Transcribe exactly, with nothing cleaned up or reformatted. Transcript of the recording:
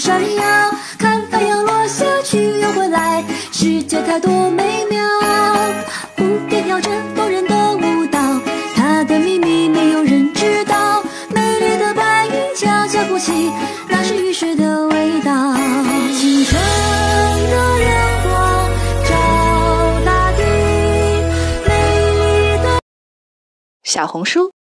闪耀，看太阳落下去又回来，世界太多美妙。蝴蝶跳着动人的舞蹈，它的秘密没有人知道。美丽的白云悄悄哭泣，那是雨水的味道。清晨的阳光照大地，美丽的小红书